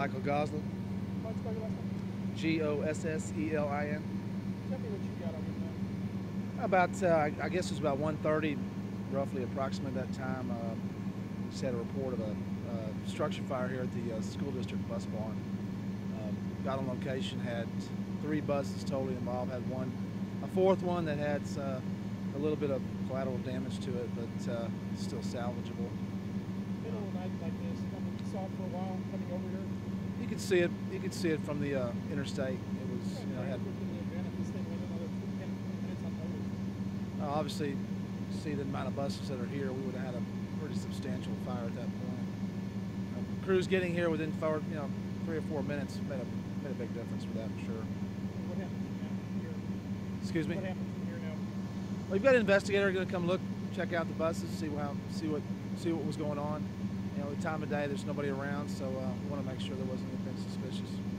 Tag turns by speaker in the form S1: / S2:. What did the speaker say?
S1: Michael Gosselin.
S2: What's spell your last name?
S1: Gosselin.
S2: Tell me what you got on your phone.
S1: About, I guess it was about 1:30, roughly approximate that time. Just had a report of a structure fire here at the school district bus barn. Got on location, had 3 buses totally involved, had a fourth one that had a little bit of collateral damage to it, but still salvageable.
S2: Middle of the night like this, I mean, you saw it for a while coming over here.
S1: You could see it. You could see it from the interstate. It was, you know, had obviously see the amount of buses that are here. We would have had a pretty substantial fire at that point. Crews getting here within 3 or 4 minutes made a big difference for that, for sure.
S2: What happens from here?
S1: Excuse me?
S2: What happens from here now?
S1: Well, you've got an investigator going to come look, check out the buses, see what was going on. You know, the time of day, there's nobody around, so we want to make sure there wasn't anything suspicious.